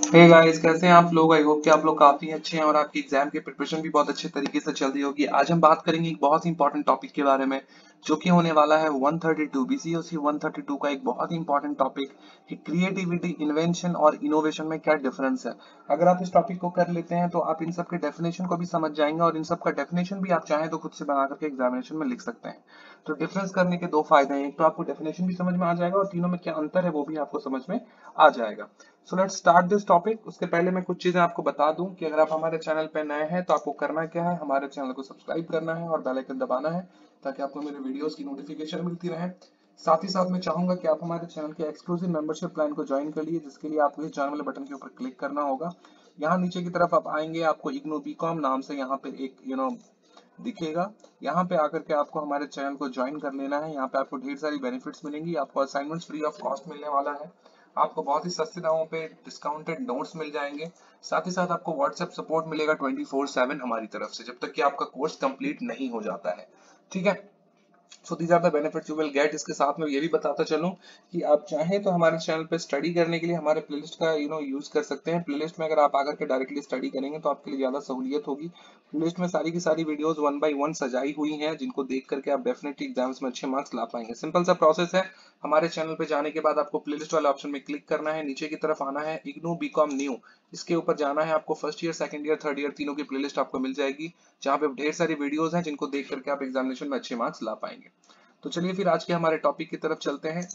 Hey guys, कैसे हैं आप लोग। आई होप कि आप लोग काफी अच्छे हैं और आपकी एग्जाम की प्रिपरेशन भी बहुत अच्छे तरीके से चल रही होगी। आज हम बात करेंगे एक बहुत ही इंपॉर्टेंट टॉपिक के बारे में, जो कि होने वाला है 132 बीसीओसी 132 का एक बहुत ही इंपॉर्टेंट टॉपिक कि क्रिएटिविटी, इन्वेंशन और इनोवेशन में क्या डिफरेंस है। अगर आप इस टॉपिक को कर लेते हैं तो आप इन सब के डेफिनेशन को भी समझ जाएंगे और इन सब का डेफिनेशन भी आप चाहें तो खुद से बना करके एग्जामिनेशन में लिख सकते हैं। तो डिफरेंस करने के दो फायदे हैं, एक तो आपको डेफिनेशन भी समझ में आ जाएगा और तीनों में क्या अंतर है वो भी आपको समझ में आ जाएगा। So let's start this topic. उसके पहले मैं कुछ चीजें आपको बता दूं कि अगर आप हमारे चैनल पे नए हैं तो आपको करना क्या है, हमारे चैनल को सब्सक्राइब करना है और बेल आइकन दबाना है ताकि आपको मेरे वीडियोस की नोटिफिकेशन मिलती रहे। साथ ही साथ मैं चाहूंगा कि आप हमारे चैनल के एक्सक्लूसिव मेंबरशिप प्लान को ज्वाइन कर लिए, जिसके लिए आपको इस ज्वाइन वाले बटन के ऊपर क्लिक करना होगा। यहाँ नीचे की तरफ आप आएंगे, आपको इग्नू बीकॉम नाम से यहाँ पे एक दिखेगा। यहाँ पे आकर के आपको हमारे चैनल को ज्वाइन कर लेना है। यहाँ पे आपको ढेर सारी बेनिफिट्स मिलेंगी, आपको असाइनमेंट्स फ्री ऑफ कॉस्ट मिलने वाला है, आपको बहुत ही सस्ते दामों पे डिस्काउंटेड नोट्स मिल जाएंगे। साथ ही साथ आपको व्हाट्सएप सपोर्ट मिलेगा 24/7 हमारी तरफ से, जब तक कि आपका कोर्स कंप्लीट नहीं हो जाता है। ठीक है, so these are the benefits you will get. इसके साथ में ये भी बताता चलूं कि आप चाहें तो हमारे चैनल पे स्टडी करने के लिए हमारे प्लेलिस्ट का यूज कर सकते हैं। प्लेलिस्ट में अगर आप आकर के डायरेक्टली स्टडी करेंगे तो आपके लिए ज्यादा सहूलियत होगी। प्लेलिस्ट में सारी की सारी वीडियोस 1 बाय 1 सजाई हुई हैं, जिनको देख करके आप डेफिनेटली एग्जाम्स में अच्छे मार्क्स ला पाएंगे। सिंपल सा प्रोसेस है। हमारे चैनल पे जाने के बाद आपको प्लेलिस्ट वाले ऑप्शन में क्लिक करना है, नीचे की तरफ आना है, इग्नू बीकॉम न्यू, इसके ऊपर जाना है। आपको first year, second year, third year तीनों की प्लेलिस्ट आपको मिल जाएगी, जहाँ पे ढेर सारी वीडियोस हैं जिनको देख करके आप एग्जामिनेशन में अच्छे मार्क्स ला पाएंगे। तो चलिए फिर आज के हमारे टॉपिक की तरफ चलते हैं,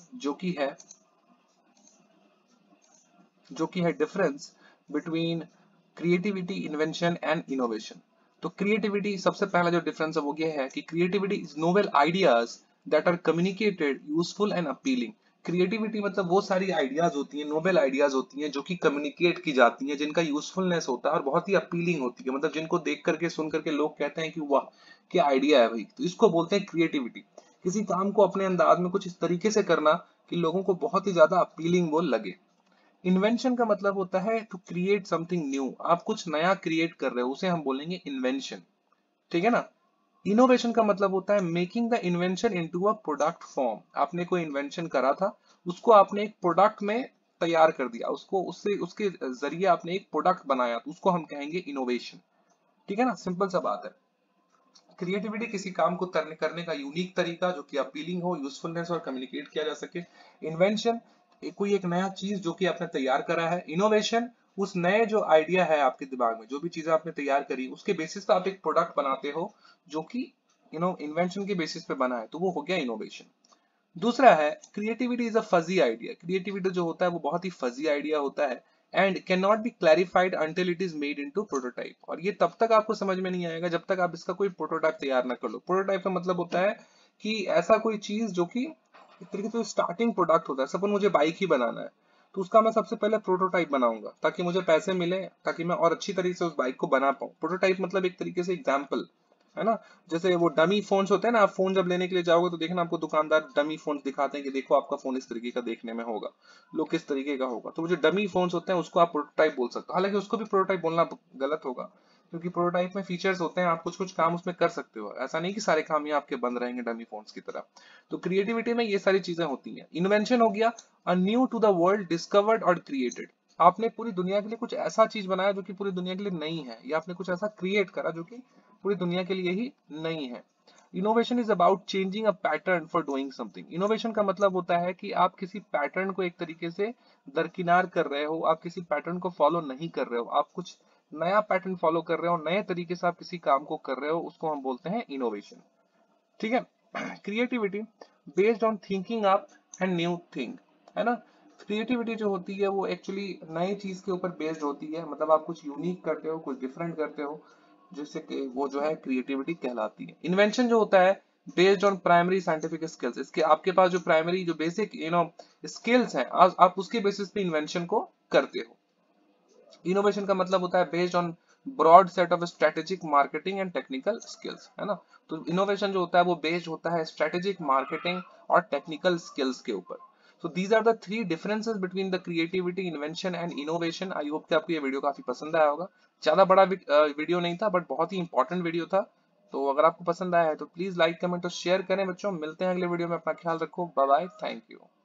जो कि है difference between creativity, invention and innovation. तो क्रिएटिविटी, सबसे पहला जो डिफरेंस है वो ये है कि creativity is novel ideas that are communicated, useful and appealing. Creativity मतलब वो सारी आइडियाज होती हैं, नोबेल आइडियाज होती हैं, जो कि कम्युनिकेट की जाती हैं, जिनका यूजफुलनेस होता है और बहुत ही अपीलिंग होती है, मतलब जिनको देख करके, सुन करके लोग कहते हैं कि वाह क्या आइडिया है भाई। तो इसको बोलते हैं क्रिएटिविटी। किसी काम को अपने अंदाज में कुछ इस तरीके से करना कि लोगों को बहुत ही ज्यादा अपीलिंग वो लगे। इन्वेंशन का मतलब होता है टू क्रिएट समथिंग न्यू, आप कुछ नया क्रिएट कर रहे हो, उसे हम बोलेंगे इन्वेंशन। ठीक है ना। इनोवेशन का मतलब होता है making the invention into a product form. आपने कोई इन्वेंशन करा था, उसको आपने एक प्रोडक्ट में तैयार कर दिया, उसको उससे उसके जरिए आपने एक प्रोडक्ट बनाया, तो उसको हम कहेंगे इनोवेशन। ठीक है ना, सिंपल सा बात है। क्रिएटिविटी किसी काम को करने का यूनिक तरीका, जो कि अपीलिंग हो, यूजफुलनेस और कम्युनिकेट किया जा सके। इन्वेंशन कोई एक नया चीज जो कि आपने तैयार करा है। इनोवेशन उस नए जो आइडिया है आपके दिमाग में, जो भी चीजें आपने तैयार करी, उसके बेसिस पे आप एक प्रोडक्ट बनाते हो, जो कि इन्वेंशन के बेसिस पे बना है, तो वो हो गया इनोवेशन। दूसरा है creativity is a fuzzy idea. Creativity जो होता है वो बहुत ही फजी आइडिया होता है and can not be clarified until it is made into prototype. और ये तब तक आपको समझ में नहीं आएगा जब तक आप इसका कोई प्रोटोटाइप तैयार ना कर लो। प्रोटोटाइप का मतलब होता है कि ऐसा कोई चीज जो कि एक तरीके से स्टार्टिंग प्रोडक्ट होता है। सपोज मुझे बाइक ही बनाना है, तो उसका मैं सबसे पहले प्रोटोटाइप बनाऊंगा ताकि मुझे पैसे मिले, ताकि मैं और अच्छी तरीके से उस बाइक को बना पाऊं। प्रोटोटाइप मतलब एक तरीके से एग्जाम्पल है ना। जैसे वो डमी फोन्स होते हैं ना, आप फोन जब लेने के लिए जाओगे तो देखना आपको दुकानदार डमी फोन्स दिखाते हैं कि देखो आपका फोन इस तरीके का देखने में होगा, लो किस तरीके का होगा। तो वो जो डमी फोन्स होते हैं उसको आप प्रोटोटाइप बोल सकते हो। हालांकि उसको भी प्रोटोटाइप बोलना गलत होगा, क्योंकि प्रोटोटाइप में फीचर्स होते हैं, आप कुछ कुछ काम उसमें कर सकते हो, ऐसा नहीं कि सारे काम ही आपके बंद रहेंगे डमी फोन्स की तरह। तो क्रिएटिविटी में ये सारी चीजें होती हैं। इन्वेंशन हो गया a new to the world discovered और क्रिएटेड। आपने पूरी दुनिया के लिए कुछ ऐसा चीज बनाया जो कि पूरी दुनिया के लिए नई है, या आपने कुछ ऐसा क्रिएट करा जो कि पूरी दुनिया के लिए ही नहीं है। Innovation is about changing a pattern for doing something. Innovation का मतलब होता है कि आप किसी पैटर्न को एक तरीके से दरकिनार कर रहे हो, आप किसी पैटर्न को फॉलो नहीं कर रहे हो, आप कुछ नया पैटर्न फॉलो कर रहे हो, नए तरीके से आप किसी काम को कर रहे हो, उसको हम बोलते हैं इनोवेशन। ठीक है। Creativity based on thinking up and new thing, है ना। क्रिएटिविटी जो होती है वो एक्चुअली नई चीज के ऊपर बेस्ड होती है, मतलब आप कुछ यूनिक करते हो, कुछ डिफरेंट करते हो, जिससे कि वो जो है क्रिएटिविटी कहलाती है। इन्वेंशन जो होता है based on primary scientific skills, इसके आपके पास जो प्राइमरी जो बेसिक स्किल्स हैं, आप उसके बेसिस पे इन्वेंशन को करते हो। इनोवेशन का मतलब होता है based on broad set of strategic marketing and technical skills, है ना। तो इनोवेशन जो होता है वो बेस्ड होता है स्ट्रेटेजिक मार्केटिंग और टेक्निकल स्किल्स के ऊपर। So these are the three differences between the creativity, invention and innovation. I hope कि आपको ये वीडियो काफी पसंद आया होगा। ज्यादा बड़ा वीडियो नहीं था, बट बहुत ही इंपॉर्टेंट वीडियो था। तो अगर आपको पसंद आया है तो प्लीज लाइक, कमेंट और शेयर करें। बच्चों मिलते हैं अगले वीडियो में, अपना ख्याल रखो, बाय बाय, थैंक यू।